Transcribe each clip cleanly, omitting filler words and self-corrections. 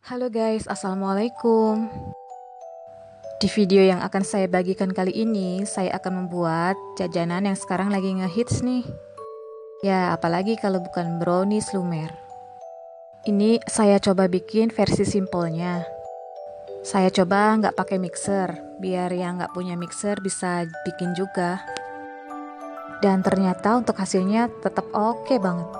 Halo guys, Assalamualaikum. Di video yang akan saya bagikan kali ini, saya akan membuat jajanan yang sekarang lagi ngehits nih. Ya, apalagi kalau bukan brownies lumer. Ini saya coba bikin versi simpelnya. Saya coba nggak pakai mixer, biar yang nggak punya mixer bisa bikin juga. Dan ternyata untuk hasilnya tetap oke banget.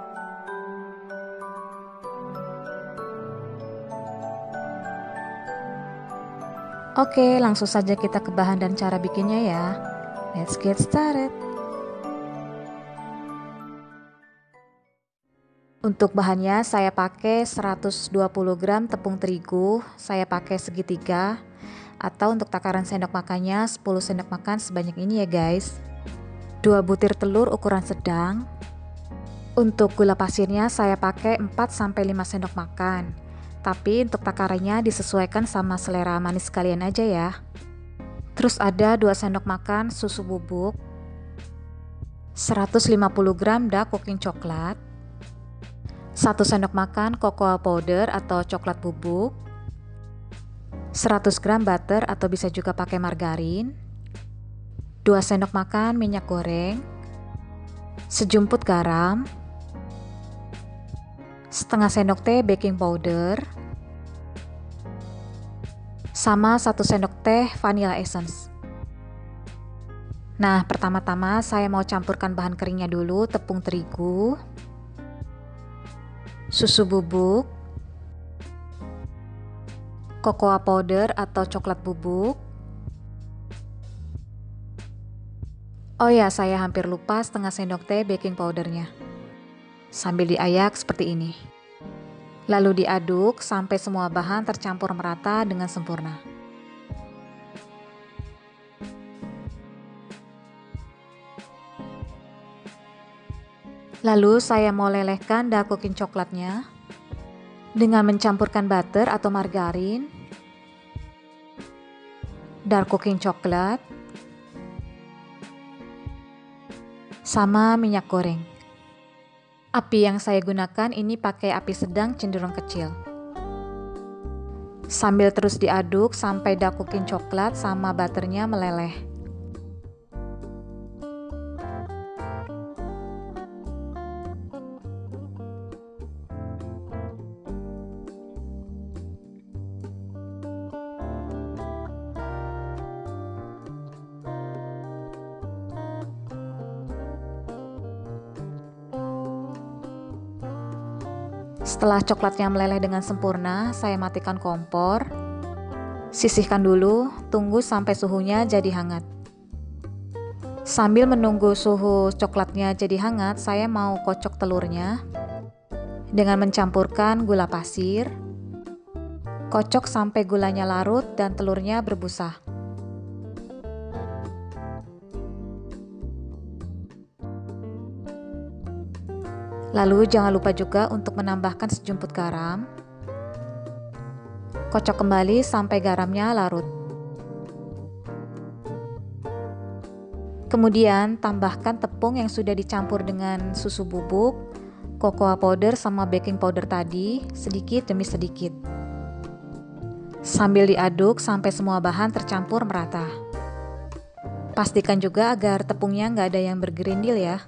Oke, langsung saja kita ke bahan dan cara bikinnya ya. Let's get started. Untuk bahannya saya pakai 120 gram tepung terigu, saya pakai segitiga, atau untuk takaran sendok makannya 10 sendok makan sebanyak ini ya guys. 2 butir telur ukuran sedang. Untuk gula pasirnya saya pakai 4-5 sendok makan. Tapi untuk takarannya disesuaikan sama selera manis kalian aja ya. Terus ada 2 sendok makan susu bubuk, 150 gram dark cooking coklat, 1 sendok makan cocoa powder atau coklat bubuk, 100 gram butter atau bisa juga pakai margarin, 2 sendok makan minyak goreng, sejumput garam, setengah sendok teh baking powder, sama 1 sendok teh vanilla essence. Nah, pertama-tama saya mau campurkan bahan keringnya dulu, tepung terigu, susu bubuk, cocoa powder atau coklat bubuk. Oh ya, saya hampir lupa setengah sendok teh baking powdernya. Sambil diayak seperti ini. Lalu diaduk sampai semua bahan tercampur merata dengan sempurna. Lalu saya mau lelehkan dark cooking coklatnya dengan mencampurkan butter atau margarin, dark cooking coklat, sama minyak goreng. Api yang saya gunakan ini pakai api sedang cenderung kecil. Sambil terus diaduk sampai dark cooking coklat sama butternya meleleh. Setelah coklatnya meleleh dengan sempurna, saya matikan kompor. Sisihkan dulu, tunggu sampai suhunya jadi hangat. Sambil menunggu suhu coklatnya jadi hangat, saya mau kocok telurnya dengan mencampurkan gula pasir. Kocok sampai gulanya larut dan telurnya berbusa. Lalu jangan lupa juga untuk menambahkan sejumput garam. Kocok kembali sampai garamnya larut. Kemudian tambahkan tepung yang sudah dicampur dengan susu bubuk, cocoa powder sama baking powder tadi, sedikit demi sedikit. Sambil diaduk sampai semua bahan tercampur merata. Pastikan juga agar tepungnya nggak ada yang bergerindil ya.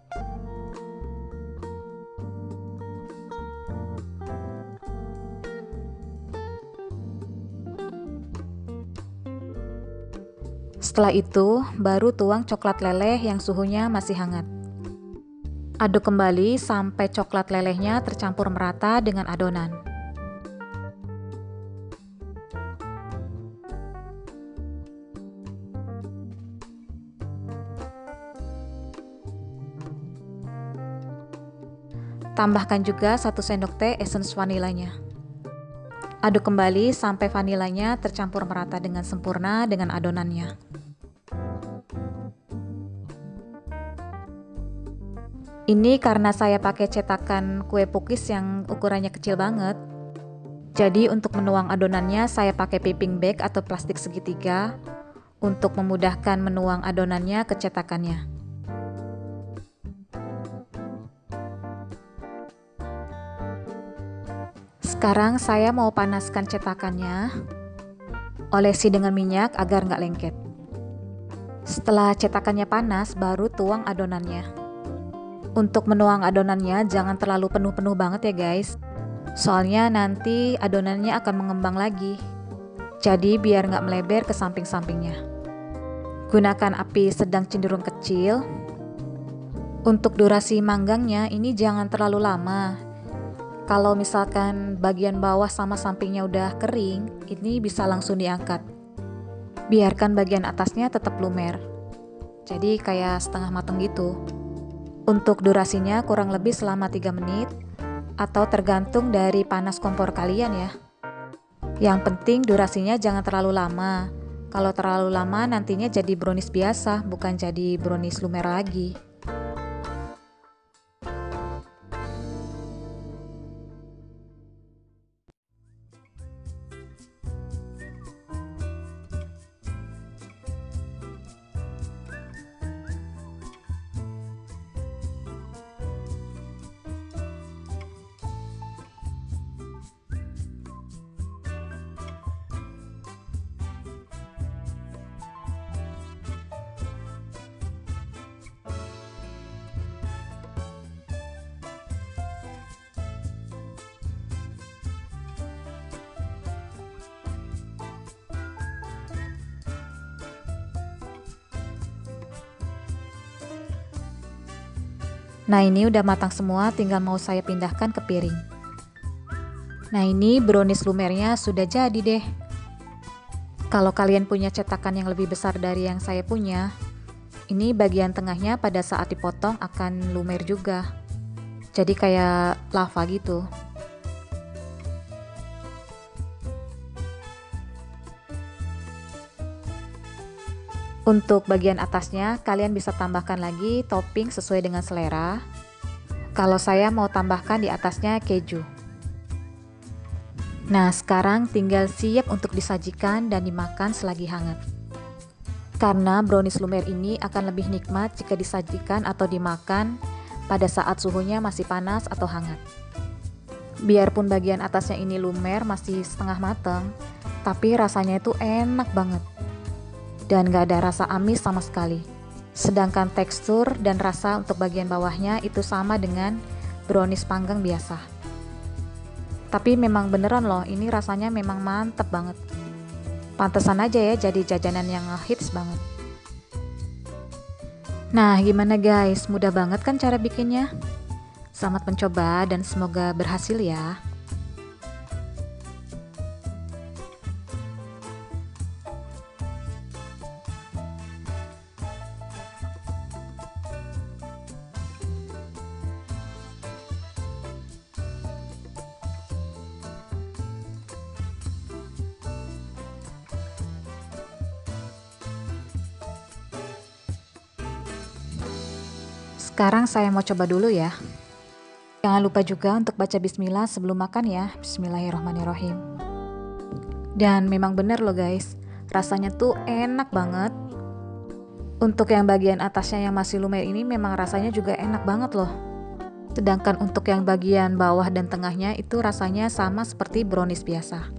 Setelah itu, baru tuang coklat leleh yang suhunya masih hangat. Aduk kembali sampai coklat lelehnya tercampur merata dengan adonan. Tambahkan juga 1 sendok teh essence vanilanya. Aduk kembali sampai vanilanya tercampur merata dengan sempurna dengan adonannya. Ini karena saya pakai cetakan kue pukis yang ukurannya kecil banget. Jadi untuk menuang adonannya saya pakai piping bag atau plastik segitiga untuk memudahkan menuang adonannya ke cetakannya. Sekarang saya mau panaskan cetakannya. Olesi dengan minyak agar nggak lengket. Setelah cetakannya panas, baru tuang adonannya. Untuk menuang adonannya jangan terlalu penuh-penuh banget ya guys. Soalnya nanti adonannya akan mengembang lagi. Jadi biar nggak melebar ke samping-sampingnya. Gunakan api sedang cenderung kecil. Untuk durasi manggangnya ini jangan terlalu lama. Kalau misalkan bagian bawah sama sampingnya udah kering, ini bisa langsung diangkat. Biarkan bagian atasnya tetap lumer. Jadi kayak setengah matang gitu. Untuk durasinya kurang lebih selama 3 menit atau tergantung dari panas kompor kalian ya. Yang penting durasinya jangan terlalu lama. Kalau terlalu lama nantinya jadi brownies biasa, bukan jadi brownies lumer lagi. Nah ini udah matang semua, tinggal mau saya pindahkan ke piring. Nah ini brownies lumernya sudah jadi deh. Kalau kalian punya cetakan yang lebih besar dari yang saya punya, ini bagian tengahnya pada saat dipotong akan lumer juga. Jadi kayak lava gitu. Untuk bagian atasnya, kalian bisa tambahkan lagi topping sesuai dengan selera. Kalau saya mau tambahkan di atasnya keju. Nah, sekarang tinggal siap untuk disajikan dan dimakan selagi hangat. Karena brownies lumer ini akan lebih nikmat jika disajikan atau dimakan pada saat suhunya masih panas atau hangat. Biarpun bagian atasnya ini lumer masih setengah matang, tapi rasanya itu enak banget. Dan gak ada rasa amis sama sekali. Sedangkan tekstur dan rasa untuk bagian bawahnya itu sama dengan brownies panggang biasa. Tapi memang beneran loh, ini rasanya memang mantep banget. Pantesan aja ya jadi jajanan yang hits banget. Nah gimana guys, mudah banget kan cara bikinnya? Selamat mencoba dan semoga berhasil ya. Sekarang saya mau coba dulu ya. Jangan lupa juga untuk baca bismillah sebelum makan ya. Bismillahirrahmanirrahim. Dan memang bener loh guys, rasanya tuh enak banget. Untuk yang bagian atasnya yang masih lumer ini memang rasanya juga enak banget loh. Sedangkan untuk yang bagian bawah dan tengahnya itu rasanya sama seperti brownies biasa.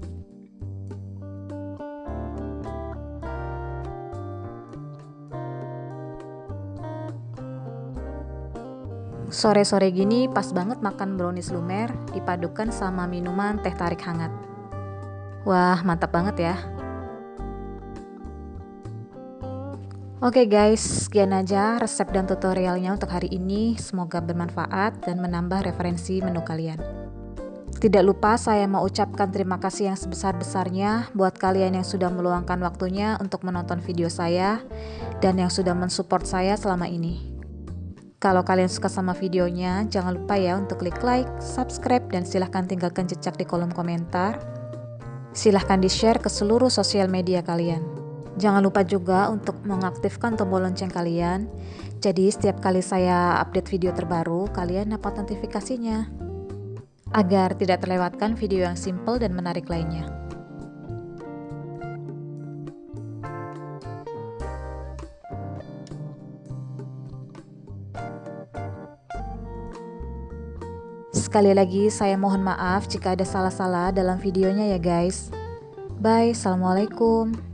Sore-sore gini pas banget makan brownies lumer dipadukan sama minuman teh tarik hangat. Wah, mantap banget ya. Oke guys, sekian aja resep dan tutorialnya untuk hari ini. Semoga bermanfaat dan menambah referensi menu kalian. Tidak lupa saya mau ucapkan terima kasih yang sebesar-besarnya buat kalian yang sudah meluangkan waktunya untuk menonton video saya dan yang sudah mensupport saya selama ini. Kalau kalian suka sama videonya, jangan lupa ya untuk klik like, subscribe, dan silahkan tinggalkan jejak di kolom komentar. Silahkan di-share ke seluruh sosial media kalian. Jangan lupa juga untuk mengaktifkan tombol lonceng kalian. Jadi setiap kali saya update video terbaru, kalian dapat notifikasinya. Agar tidak terlewatkan video yang simple dan menarik lainnya. Sekali lagi saya mohon maaf jika ada salah-salah dalam videonya ya guys. Bye, assalamualaikum.